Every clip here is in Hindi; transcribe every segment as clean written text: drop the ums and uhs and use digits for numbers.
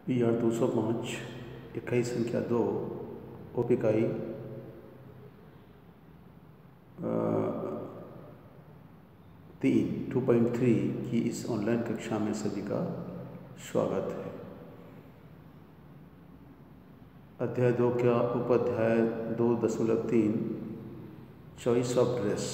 PR 205 इकाई संख्या 2 उप इकाई 2.3 की इस ऑनलाइन कक्षा में सभी का स्वागत है। अध्याय 2 का उपाध्याय 2.3 चॉइस ऑफ ड्रेस,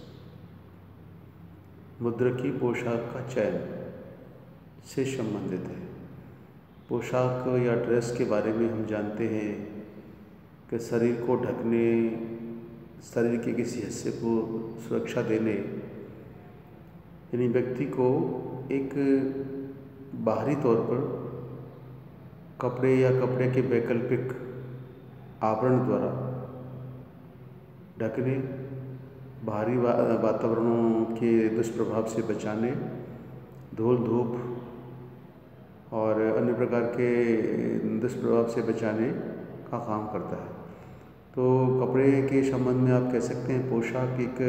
मुद्रकी पोशाक का चयन से संबंधित है। पोशाक या ड्रेस के बारे में हम जानते हैं कि शरीर को ढकने, शरीर के किसी हिस्से को सुरक्षा देने, यानी व्यक्ति को एक बाहरी तौर पर कपड़े या कपड़े के वैकल्पिक आवरण द्वारा ढकने, बाहरी वातावरणों के दुष्प्रभाव से बचाने, धूल धूप और अन्य प्रकार के दुष्प्रभाव से बचाने का काम करता है। तो कपड़े के संबंध में आप कह सकते हैं पोशाक एक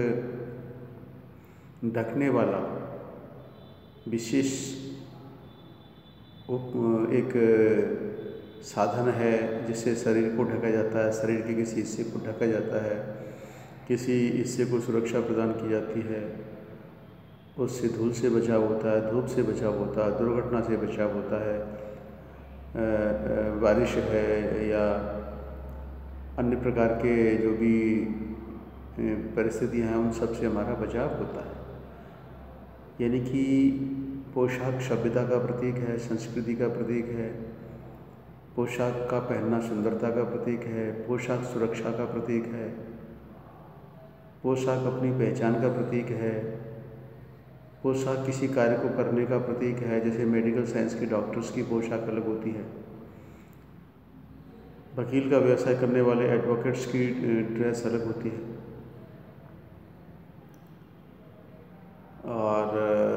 ढकने वाला विशेष एक साधन है जिससे शरीर को ढका जाता है, शरीर के किसी हिस्से को ढका जाता है, किसी हिस्से को सुरक्षा प्रदान की जाती है, उससे धूल से बचाव होता है, धूप से बचाव होता है, दुर्घटना से बचाव होता है, बारिश है या अन्य प्रकार के जो भी परिस्थितियां हैं उन सब से हमारा बचाव होता है। यानी कि पोशाक सभ्यता का प्रतीक है, संस्कृति का प्रतीक है, पोशाक का पहनना सुंदरता का प्रतीक है, पोशाक सुरक्षा का प्रतीक है, पोशाक अपनी पहचान का प्रतीक है, पोशाक किसी कार्य को करने का प्रतीक है। जैसे मेडिकल साइंस के डॉक्टर्स की पोशाक अलग होती है, वकील का व्यवसाय करने वाले एडवोकेट्स की ड्रेस अलग होती है, और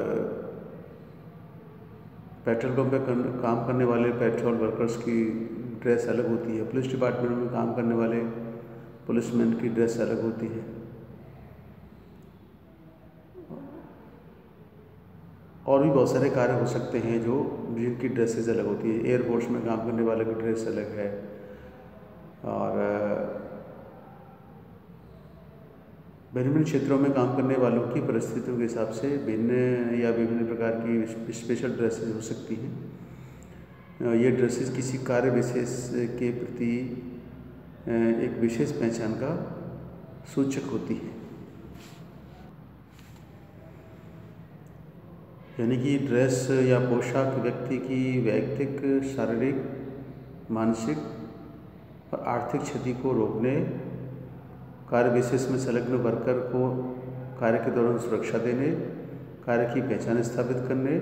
पेट्रोल पंप पे काम करने वाले पेट्रोल वर्कर्स की ड्रेस अलग होती है, पुलिस डिपार्टमेंट में काम करने वाले पुलिसमैन की ड्रेस अलग होती है, और भी बहुत सारे कार्य हो सकते हैं जो जिनकी ड्रेसेस अलग होती है। एयरफोर्स में काम करने वाले की ड्रेस अलग है, और भिन्न भिन्न क्षेत्रों में काम करने वालों की परिस्थितियों के हिसाब से भिन्न या विभिन्न प्रकार की स्पेशल ड्रेसेस हो सकती हैं। ये ड्रेसेस किसी कार्य विशेष के प्रति एक विशेष पहचान का सूचक होती है। यानी कि ड्रेस या पोशाक व्यक्ति की वैयक्तिक, शारीरिक, मानसिक और आर्थिक क्षति को रोकने, कार्य विशेष में संलग्न वर्कर को कार्य के दौरान सुरक्षा देने, कार्य की पहचान स्थापित करने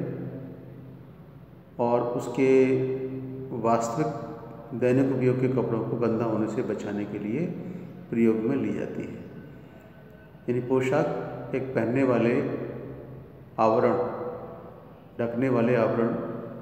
और उसके वास्तविक दैनिक उपयोग के कपड़ों को गंदा होने से बचाने के लिए प्रयोग में ली जाती है। यानी पोशाक एक पहनने वाले आवरण, ढकने वाले आवरण,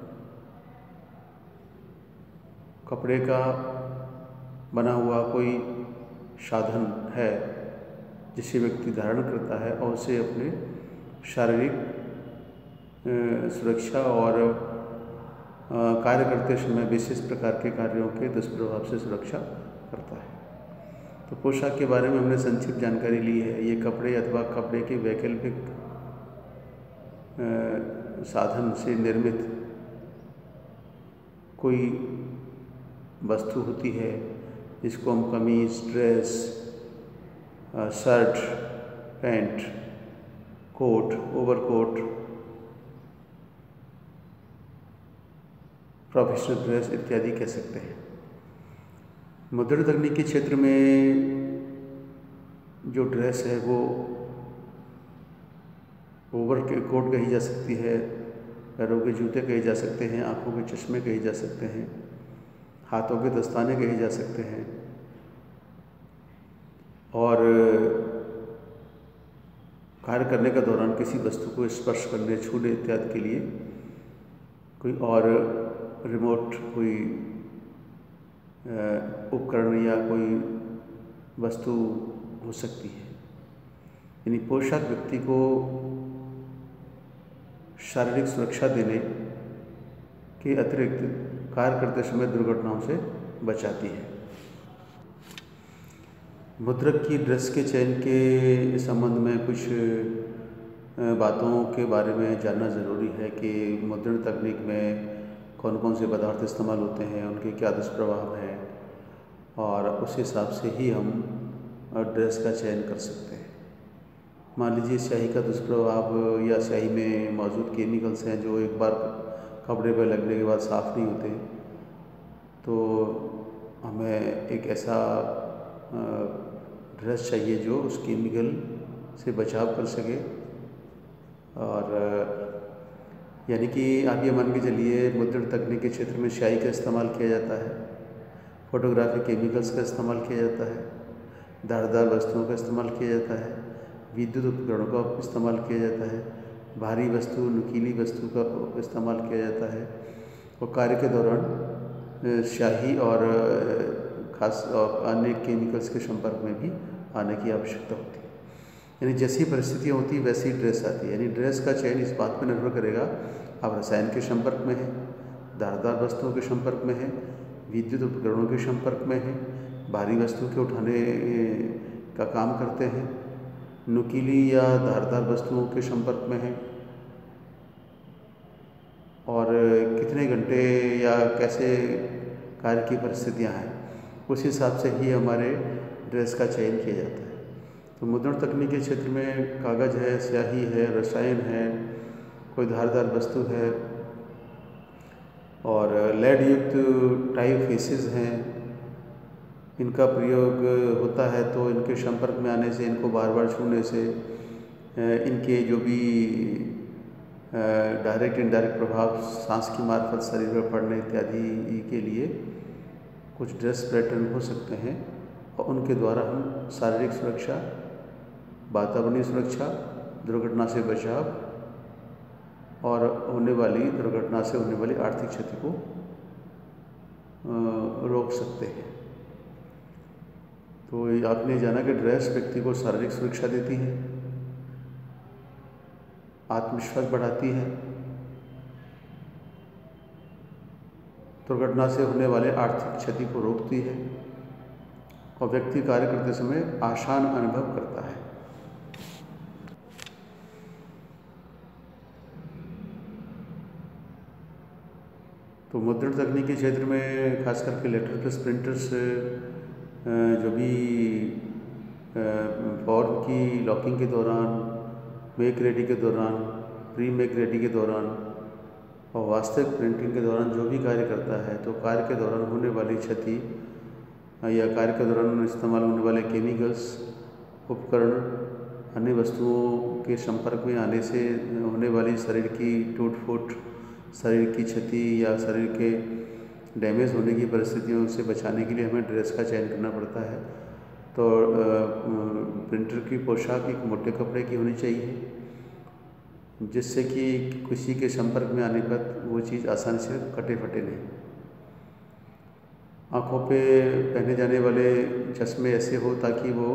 कपड़े का बना हुआ कोई साधन है जिसे व्यक्ति धारण करता है और उसे अपने शारीरिक सुरक्षा और कार्य करते समय विशेष प्रकार के कार्यों के दुष्प्रभाव से सुरक्षा करता है। तो पोशाक के बारे में हमने संक्षिप्त जानकारी ली है। ये कपड़े अथवा कपड़े के वैकल्पिक साधन से निर्मित कोई वस्तु होती है जिसको हम कमीज, dress, shirt, pant, coat, overcoat, professional dress इत्यादि कह सकते हैं। मुद्रण तकनीक के क्षेत्र में जो ड्रेस है वो ओवरकोट कही जा सकती है, पैरों के जूते कहे जा सकते हैं, आँखों के चश्मे कहे जा सकते हैं, हाथों के दस्ताने कहे जा सकते हैं, और कार्य करने के दौरान किसी वस्तु को स्पर्श करने, छूने इत्यादि के लिए कोई और रिमोट कोई उपकरण या कोई वस्तु हो सकती है। यानी पोशाक व्यक्ति को शारीरिक सुरक्षा देने के अतिरिक्त कार्य करते समय दुर्घटनाओं से बचाती है। मुद्रक की ड्रेस के चयन के संबंध में कुछ बातों के बारे में जानना ज़रूरी है कि मुद्रण तकनीक में कौन कौन से पदार्थ इस्तेमाल होते हैं, उनके क्या दुष्प्रभाव हैं, और उस हिसाब से ही हम ड्रेस का चयन कर सकते हैं। मान लीजिए स्याही का दुष्प्रभाव या स्याही में मौजूद केमिकल्स हैं जो एक बार कपड़े पर लगने के बाद साफ़ नहीं होते, तो हमें एक ऐसा ड्रेस चाहिए जो उस केमिकल से बचाव कर सके। और यानी कि आप ये मान के चलिए मुद्रण तकनीक के क्षेत्र में स्याही का इस्तेमाल किया जाता है, फोटोग्राफी केमिकल्स का इस्तेमाल किया जाता है, धारदार वस्तुओं का इस्तेमाल किया जाता है, विद्युत उपकरणों का इस्तेमाल किया जाता है, भारी वस्तु नुकीली वस्तु का इस्तेमाल किया जाता है, और कार्य के दौरान स्याही और खास और अन्य केमिकल्स के संपर्क में भी आने की आवश्यकता होती है। यानी जैसी परिस्थितियाँ होती है वैसी ड्रेस आती है। यानी ड्रेस का चयन इस बात पर निर्भर करेगा आप रसायन के संपर्क में हैं, धारदार वस्तुओं के संपर्क में हैं, विद्युत उपकरणों के संपर्क में हैं, भारी वस्तु के उठाने का काम करते हैं, नुकीली या धारदार वस्तुओं के संपर्क में हैं, और कितने घंटे या कैसे कार्य की परिस्थितियाँ हैं, उस हिसाब से ही हमारे ड्रेस का चयन किया जाता है। तो मुद्रण तकनीक के क्षेत्र में कागज़ है, स्याही है, रसायन है, कोई धारदार वस्तु है, और लेड युक्त टाइपफेसेस हैं, इनका प्रयोग होता है। तो इनके संपर्क में आने से, इनको बार बार छूने से इनके जो भी डायरेक्ट इनडायरेक्ट प्रभाव सांस की मार्फत शरीर पर पड़ने इत्यादि के लिए कुछ ड्रेस पैटर्न हो सकते हैं, और उनके द्वारा हम शारीरिक सुरक्षा, वातावरणीय सुरक्षा, दुर्घटना से बचाव और होने वाली दुर्घटना से होने वाली आर्थिक क्षति को रोक सकते हैं। तो आपने जाना कि ड्रेस व्यक्ति को शारीरिक सुरक्षा देती है, आत्मविश्वास बढ़ाती है, दुर्घटना से होने वाले आर्थिक क्षति को रोकती है, और व्यक्ति कार्य करते समय आसान अनुभव करता है। तो मुद्रण तकनीक के क्षेत्र में खास करके लेटर प्रेस प्रिंटर्स जो भी फॉर्म की लॉकिंग के दौरान, मेक रेडी के दौरान, प्री मेक रेडी के दौरान और वास्तविक प्रिंटिंग के दौरान जो भी कार्य करता है, तो कार्य के दौरान होने वाली क्षति या कार्य के दौरान इस्तेमाल होने वाले केमिकल्स, उपकरण, अन्य वस्तुओं के संपर्क में आने से होने वाली शरीर की टूट फूट, शरीर की क्षति या शरीर के डैमेज होने की परिस्थितियों से बचाने के लिए हमें ड्रेस का चयन करना पड़ता है। तो प्रिंटर की पोशाक एक मोटे कपड़े की होनी चाहिए, जिससे कि किसी के संपर्क में आने पर वो चीज़ आसानी से कटे फटे नहीं। आँखों पे पहने जाने वाले चश्मे ऐसे हो ताकि वो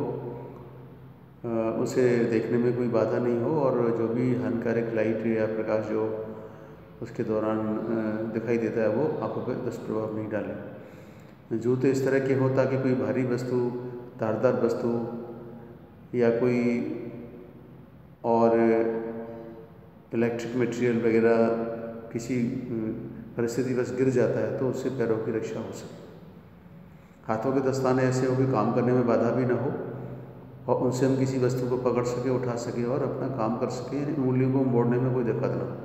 उसे देखने में कोई बाधा नहीं हो, और जो भी हानिकारक लाइट या प्रकाश जो उसके दौरान दिखाई देता है वो आँखों पर दुष्प्रभाव नहीं डाले। जूते इस तरह के हो ताकि कोई भारी वस्तु, धारदार वस्तु या कोई और इलेक्ट्रिक मटेरियल वगैरह किसी परिस्थिति बस गिर जाता है तो उससे पैरों की रक्षा हो सके। हाथों के दस्ताने ऐसे हो कि काम करने में बाधा भी ना हो, और उनसे हम किसी वस्तु को पकड़ सके, उठा सके और अपना काम कर सके, यानी उंगलियों को मोड़ने में कोई दिक्कत ना हो।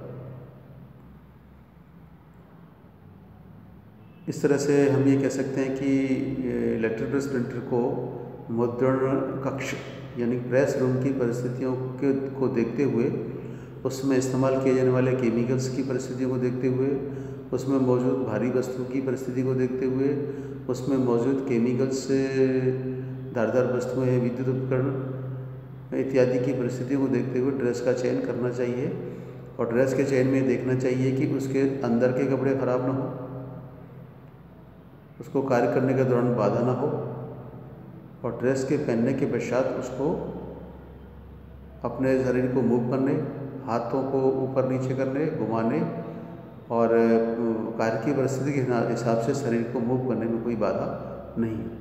इस तरह से हम ये कह सकते हैं कि लेटर प्रेस प्रिंटर को मुद्रण कक्ष यानी प्रेस रूम की परिस्थितियों को देखते हुए, उसमें इस्तेमाल किए जाने वाले केमिकल्स की परिस्थितियों को देखते हुए, उसमें मौजूद भारी वस्तु की परिस्थिति को देखते हुए, उसमें मौजूद केमिकल्स, धारदार वस्तुएं, विद्युत उपकरण इत्यादि की परिस्थितियों को देखते हुए ड्रेस का चयन करना चाहिए। और ड्रेस के चयन में देखना चाहिए कि उसके अंदर के कपड़े खराब ना हो, उसको कार्य करने के दौरान बाधा ना हो, और ड्रेस के पहनने के पश्चात उसको अपने शरीर को मूव करने, हाथों को ऊपर नीचे करने, घुमाने और कार्य की परिस्थिति के हिसाब से शरीर को मूव करने में कोई बाधा नहीं है।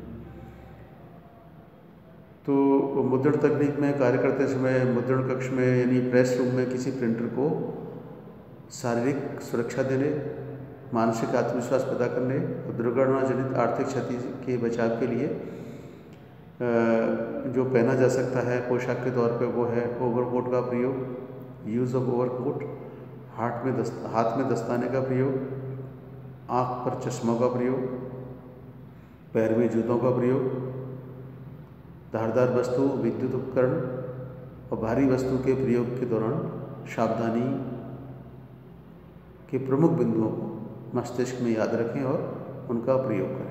तो मुद्रण तकनीक में कार्य करते समय मुद्रण कक्ष में यानी प्रेस रूम में किसी प्रिंटर को शारीरिक सुरक्षा देने, मानसिक आत्मविश्वास पैदा करने और दुर्घटना जनित आर्थिक क्षति के बचाव के लिए जो पहना जा सकता है पोशाक के तौर पे वो है ओवरकोट का प्रयोग, यूज़ ऑफ ओवरकोट, हाथ में दस्ताने का प्रयोग, आँख पर चश्मों का प्रयोग, पैर में जूतों का प्रयोग, धारदार वस्तु, विद्युत उपकरण और भारी वस्तु के प्रयोग के दौरान सावधानी के प्रमुख बिंदुओं को मस्तिष्क में याद रखें और उनका प्रयोग करें।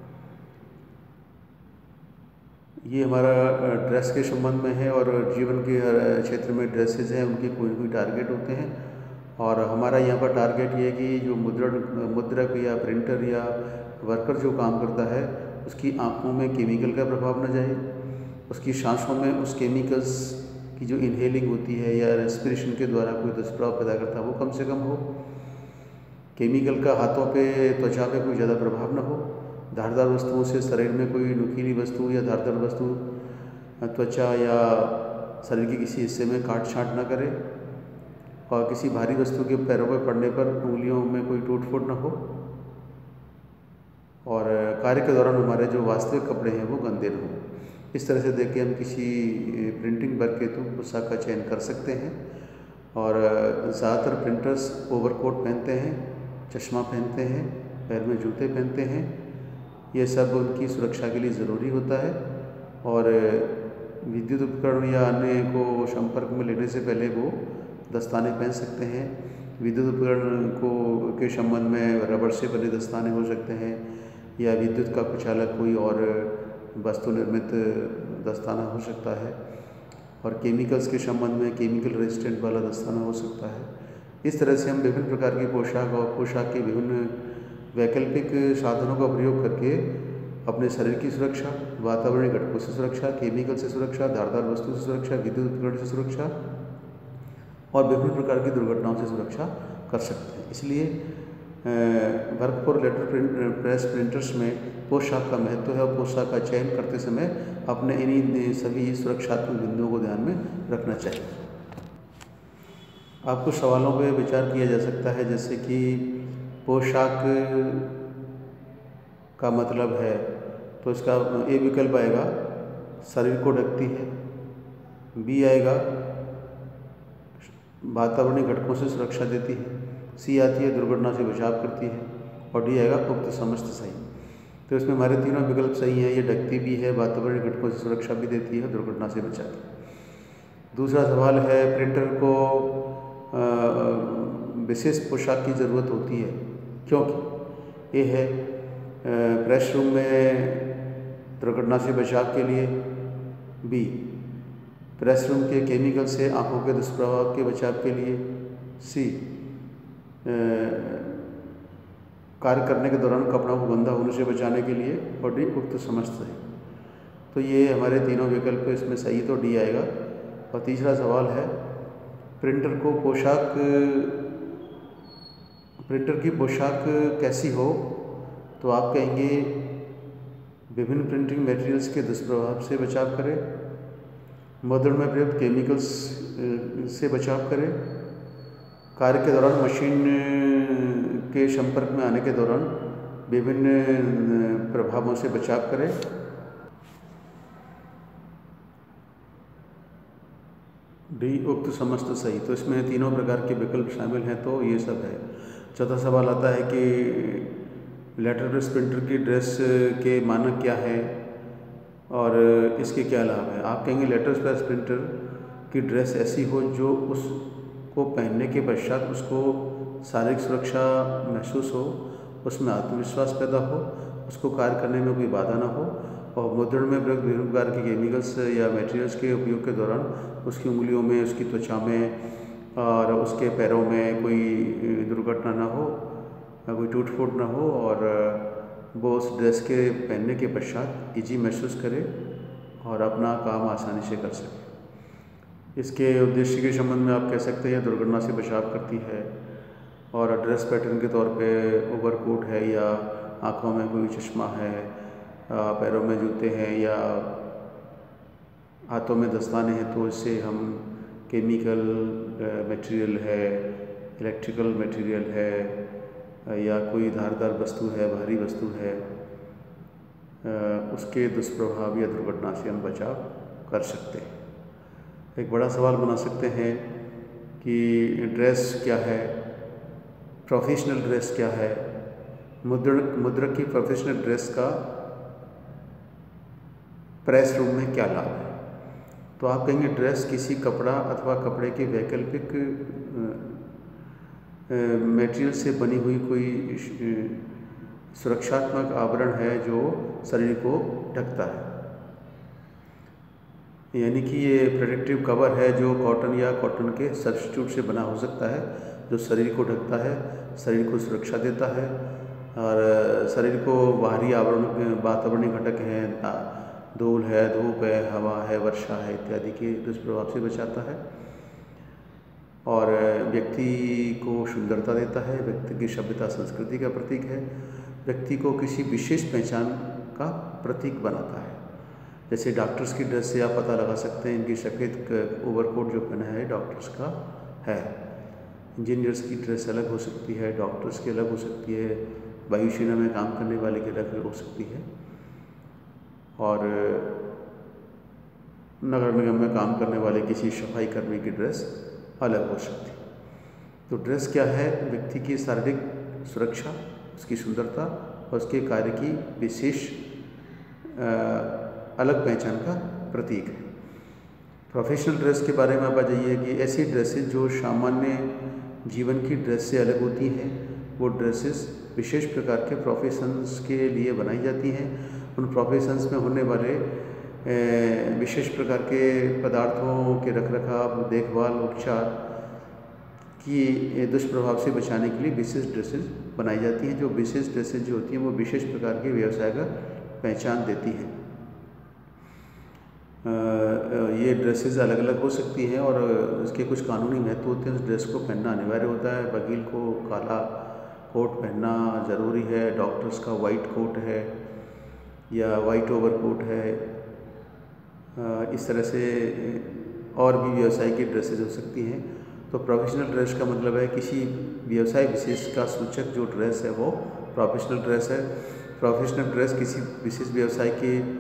ये हमारा ड्रेस के संबंध में है और जीवन के हर क्षेत्र में ड्रेसेज हैं, उनके कोई कोई टारगेट होते हैं और हमारा यहाँ पर टारगेट ये है कि जो मुद्रक या प्रिंटर या वर्कर जो काम करता है उसकी आँखों में केमिकल का प्रभाव न जाए, उसकी सांसों में उस केमिकल्स की जो इनहेलिंग होती है या रेस्पिरेशन के द्वारा कोई दुष्प्रभाव पैदा करता है वो कम से कम हो, केमिकल का हाथों पे त्वचा पे कोई ज़्यादा प्रभाव न हो, धारदार वस्तुओं से शरीर में कोई नुकीली वस्तु या धारदार वस्तु त्वचा या शरीर के किसी हिस्से में काट छाँट न करे और किसी भारी वस्तु के पैरों पर पड़ने पर उंगलियों में कोई टूट फूट न हो और कार्य के दौरान हमारे जो वास्तविक कपड़े हैं वो गंदे न हों। इस तरह से देख के हम किसी प्रिंटिंग वर्क के हेतु पोशाक का चयन कर सकते हैं और ज़्यादातर प्रिंटर्स ओवरकोट पहनते हैं, चश्मा पहनते हैं, पैर में जूते पहनते हैं। ये सब उनकी सुरक्षा के लिए ज़रूरी होता है और विद्युत उपकरण या अन्य को संपर्क में लेने से पहले वो दस्ताने पहन सकते हैं। विद्युत उपकरण के संबंध में रबड़ से बने दस्ताने हो सकते हैं या विद्युत का कुचालक कोई और वस्तु निर्मित दस्ताना हो सकता है और केमिकल्स के संबंध में केमिकल रेजिस्टेंट वाला दस्ताना हो सकता है। इस तरह से हम विभिन्न प्रकार की पोशाक और पोशाक के विभिन्न वैकल्पिक साधनों का प्रयोग करके अपने शरीर की सुरक्षा, वातावरणीय घटकों से सुरक्षा, केमिकल से सुरक्षा, धारदार वस्तु से सुरक्षा, विद्युत उपकरण से सुरक्षा और विभिन्न प्रकार की दुर्घटनाओं से सुरक्षा कर सकते हैं। इसलिए work for letter press printers में पोशाक का महत्व है और पोशाक का चयन करते समय अपने इन्हीं सभी सुरक्षात्मक बिंदुओं को ध्यान में रखना चाहिए। आपको सवालों पर विचार किया जा सकता है जैसे कि पोशाक का मतलब है तो इसका ए विकल्प आएगा शरीर को ढकती है, बी आएगा वातावरणीय घटकों से सुरक्षा देती है, सी आती है दुर्घटना से बचाव करती है और डी आएगा उक्त समस्त सही। तो इसमें हमारे तीनों विकल्प सही हैं। ये ढकती भी है, वातावरणीय घटकों से सुरक्षा भी देती है, दुर्घटना से बचाती है। दूसरा सवाल है प्रिंटर को विशेष पोशाक की ज़रूरत होती है क्योंकि ये है प्रेस रूम में दुर्घटना से बचाव के लिए, बी प्रेस रूम के केमिकल से आंखों के दुष्प्रभाव के बचाव के लिए, सी कार्य करने के दौरान कपड़ों को गंदा होने से बचाने के लिए और डी उक्त समस्त है। तो ये हमारे तीनों विकल्प इसमें सही तो डी आएगा। और तीसरा सवाल है प्रिंटर की पोशाक कैसी हो, तो आप कहेंगे विभिन्न प्रिंटिंग मटेरियल्स के दुष्प्रभाव से बचाव करें, मुद्रण में प्रयुक्त केमिकल्स से बचाव करें, कार्य के दौरान मशीन के संपर्क में आने के दौरान विभिन्न प्रभावों से बचाव करें, डी उक्त समस्त सही। तो इसमें तीनों प्रकार के विकल्प शामिल हैं तो ये सब है। चौथा सवाल आता है कि लेटर प्रेस प्रिंटर की ड्रेस के मानक क्या है और इसके क्या लाभ है। आप कहेंगे लेटर प्रेस प्रिंटर की ड्रेस ऐसी हो जो उसको पहनने के पश्चात उसको शारीरिक सुरक्षा महसूस हो, उसमें आत्मविश्वास पैदा हो, उसको कार्य करने में कोई बाधा ना हो और मुद्रण में प्रयुक्त विभिन्न प्रकार के केमिकल्स या मटेरियल्स के उपयोग के दौरान उसकी उंगलियों में, उसकी त्वचा में और उसके पैरों में कोई दुर्घटना ना हो, कोई टूट फूट ना हो और वो उस ड्रेस के पहनने के पश्चात ईजी महसूस करे और अपना काम आसानी से कर सके। इसके उद्देश्य के संबंध में आप कह सकते हैं दुर्घटना से बचाव करती है, और ड्रेस पैटर्न के तौर पे ओवरकोट है या आँखों में कोई चश्मा है, पैरों में जूते हैं या हाथों में दस्ताने हैं, तो इससे हम केमिकल मटेरियल है, इलेक्ट्रिकल मटेरियल है या कोई धारदार वस्तु है, भारी वस्तु है, उसके दुष्प्रभाव या दुर्घटना से हम बचाव कर सकते हैं। एक बड़ा सवाल बना सकते हैं कि ड्रेस क्या है, प्रोफेशनल ड्रेस क्या है, मुद्रक की प्रोफेशनल ड्रेस का प्रेस रूम में क्या लाभ है। तो आप कहेंगे ड्रेस किसी कपड़ा अथवा कपड़े के वैकल्पिक मटेरियल से बनी हुई कोई सुरक्षात्मक आवरण है जो शरीर को ढकता है, यानी कि ये प्रोटेक्टिव कवर है जो कॉटन या कॉटन के सब्स्टिट्यूट से बना हो सकता है, जो शरीर को ढकता है, शरीर को सुरक्षा देता है और शरीर को बाहरी वातावरणीय घटक हैं, धूल है, धूप है, हवा है, वर्षा है इत्यादि के दुष्प्रभाव से बचाता है और व्यक्ति को सुंदरता देता है, व्यक्ति की सभ्यता संस्कृति का प्रतीक है, व्यक्ति को किसी विशेष पहचान का प्रतीक बनाता है। जैसे डॉक्टर्स की ड्रेस से आप पता लगा सकते हैं, इनकी सफ़ेद ओवरकोट जो पहना है डॉक्टर्स का है। इंजीनियर्स की ड्रेस अलग हो सकती है, डॉक्टर्स की अलग हो सकती है, वायुसेना में काम करने वाले की अलग हो सकती है और नगर निगम में काम करने वाले किसी सफाई कर्मी की ड्रेस अलग हो सकती है। तो ड्रेस क्या है? व्यक्ति की शारीरिक सुरक्षा, उसकी सुंदरता और उसके कार्य की विशेष अलग पहचान का प्रतीक है। प्रोफेशनल ड्रेस के बारे में आप बताइए कि ऐसी ड्रेसेस जो सामान्य जीवन की ड्रेस से अलग होती हैं, वो ड्रेसेस विशेष प्रकार के प्रोफेशंस के लिए बनाई जाती हैं। उन प्रोफेशंस में होने वाले विशेष प्रकार के पदार्थों के रखरखाव, देखभाल, उपचार की दुष्प्रभाव से बचाने के लिए विशेष ड्रेसेस बनाई जाती हैं। जो विशेष ड्रेसेस जो होती हैं वो विशेष प्रकार के व्यवसाय का पहचान देती हैं। ये ड्रेसेस अलग अलग हो सकती हैं और इसके कुछ कानूनी महत्व होते हैं। उस ड्रेस को पहनना अनिवार्य होता है। वकील को काला कोट पहनना ज़रूरी है, डॉक्टर्स का वाइट कोट है या वाइट ओवरकोट है। इस तरह से और भी व्यवसाय की ड्रेसेस हो सकती हैं। तो प्रोफेशनल ड्रेस का मतलब है किसी व्यवसाय विशेष का सूचक जो ड्रेस है वो प्रोफेशनल ड्रेस है। प्रोफेशनल ड्रेस किसी विशेष व्यवसाय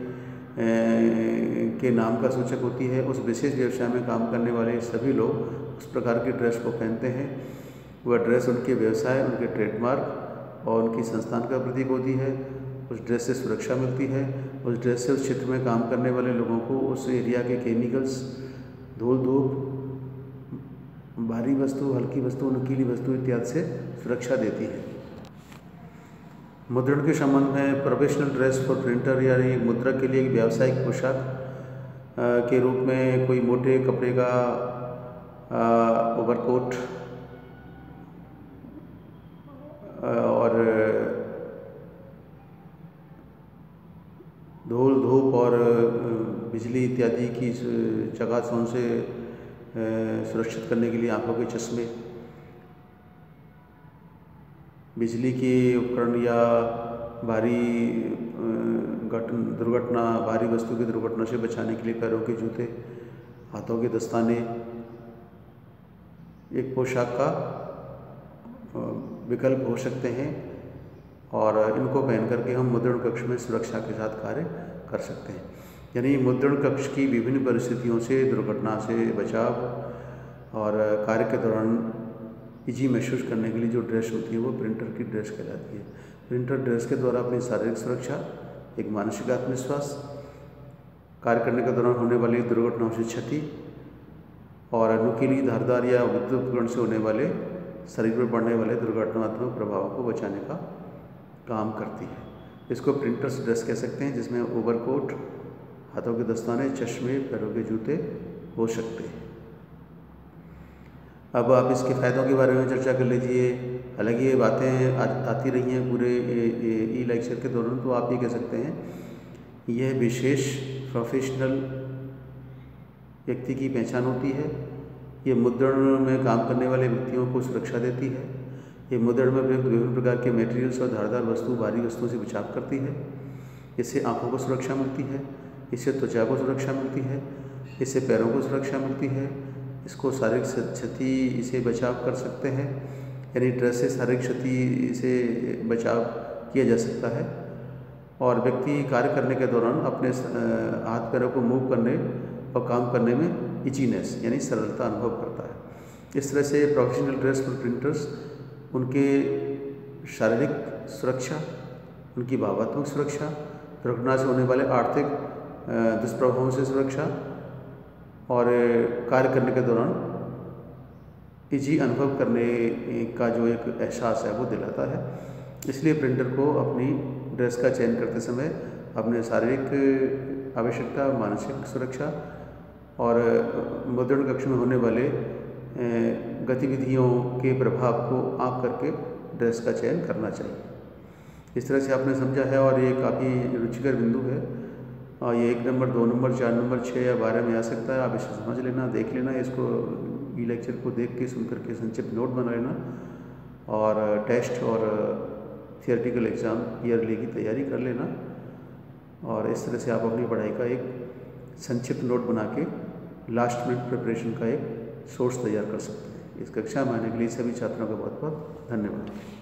के नाम का सूचक होती है। उस विशेष व्यवसाय में काम करने वाले सभी लोग उस प्रकार की ड्रेस को पहनते हैं। वह ड्रेस उनके व्यवसाय, उनके ट्रेडमार्क और उनकी संस्थान का प्रतीक होती है। उस ड्रेस से सुरक्षा मिलती है। उस ड्रेस से उस क्षेत्र में काम करने वाले लोगों को उस एरिया के केमिकल्स, धूल धूप, भारी वस्तु, हल्की वस्तु, नुकीली वस्तु इत्यादि से सुरक्षा देती है। मुद्रण के संबंध में प्रोफेशनल ड्रेस फॉर प्रिंटर यानी मुद्रक के लिए एक व्यावसायिक पोशाक के रूप में कोई मोटे कपड़े का ओवरकोट और धूल धूप और बिजली इत्यादि की चकाचौंध से सुरक्षित करने के लिए आंखों के चश्मे, बिजली के उपकरण या भारी दुर्घटना, भारी वस्तु की दुर्घटना से बचाने के लिए पैरों के जूते, हाथों के दस्ताने एक पोशाक का विकल्प हो सकते हैं और इनको पहन करके हम मुद्रण कक्ष में सुरक्षा के साथ कार्य कर सकते हैं। यानी मुद्रण कक्ष की विभिन्न परिस्थितियों से, दुर्घटना से बचाव और कार्य के दौरान इजी महसूस करने के लिए जो ड्रेस होती है वो प्रिंटर की ड्रेस कहलाती है। प्रिंटर ड्रेस के द्वारा अपनी शारीरिक सुरक्षा, एक मानसिक आत्मविश्वास, कार्य करने के दौरान होने वाली दुर्घटनाओं से क्षति और नुकीली, धारदार या विद्युत उपकरण से होने वाले शरीर पर पड़ने वाले दुर्घटनात्मक प्रभावों को बचाने का काम करती है। इसको प्रिंटर्स ड्रेस कह सकते हैं, जिसमें ओवरकोट, हाथों के दस्ताने, चश्मे, पैरों के जूते हो सकते हैं। अब आप इसके फ़ायदों के बारे में चर्चा कर लीजिए। हालांकि ये बातें आती रही हैं पूरे ई लेक्चर के दौरान, तो आप ये कह सकते हैं यह विशेष प्रोफेशनल व्यक्ति की पहचान होती है। ये मुद्रण में काम करने वाले व्यक्तियों को सुरक्षा देती है। ये मुद्रण में प्रयुक्त विभिन्न प्रकार के मटेरियल्स और धारदार वस्तु भारी वस्तुओं से बचाव करती है। इससे आँखों को सुरक्षा मिलती है, इससे त्वचा को सुरक्षा मिलती है, इससे पैरों को सुरक्षा मिलती है। इसको शारीरिक क्षति से बचाव कर सकते हैं, यानी ड्रेस से शारीरिक क्षति से बचाव किया जा सकता है। और व्यक्ति कार्य करने के दौरान अपने हाथ पैरों को मूव करने और काम करने में इचीनेस यानी सरलता अनुभव करता है। इस तरह से प्रोफेशनल ड्रेस फॉर प्रिंटर्स उनके शारीरिक सुरक्षा, उनकी भावात्मक सुरक्षा, दुर्घटना से होने वाले आर्थिक दुष्प्रभावों से सुरक्षा और कार्य करने के दौरान इजी अनुभव करने का जो एक एहसास है वो दिलाता है। इसलिए प्रिंटर को अपनी ड्रेस का चयन करते समय अपने शारीरिक आवश्यकता, मानसिक सुरक्षा और मुद्रण कक्ष में होने वाले गतिविधियों के प्रभाव को आँक करके ड्रेस का चयन करना चाहिए। इस तरह से आपने समझा है और ये काफ़ी रुचिकर बिंदु है और ये 1 नंबर, 2 नंबर, 4 नंबर, 6 या 12 में आ सकता है। आप इसे समझ लेना, देख लेना, इसको ई लेक्चर को देख के सुन करके संक्षिप्त नोट बना लेना और टेस्ट और थियोरेटिकल एग्ज़ाम ईयरली की तैयारी कर लेना। और इस तरह से आप अपनी पढ़ाई का एक संक्षिप्त नोट बना के लास्ट मिनट प्रिपरेशन का एक सोर्स तैयार कर सकते हैं। इस कक्षा में आने के लिए सभी छात्रों का बहुत बहुत धन्यवाद।